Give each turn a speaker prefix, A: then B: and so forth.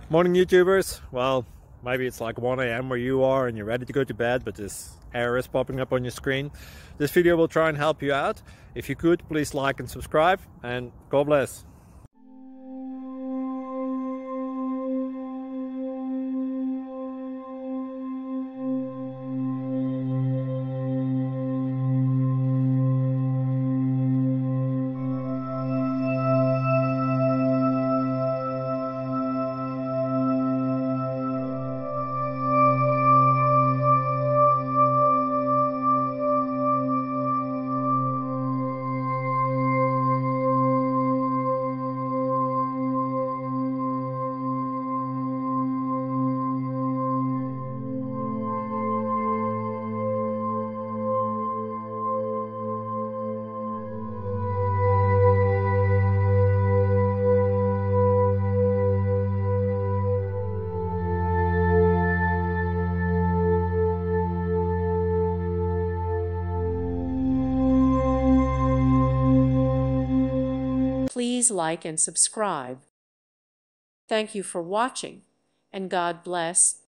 A: Morning YouTubers. Well, maybe it's like 1 a.m. where you are and you're ready to go to bed, but this error is popping up on your screen. This video will try and help you out. If you could, please like and subscribe, and God bless.
B: Please like and subscribe. Thank you for watching, and God bless.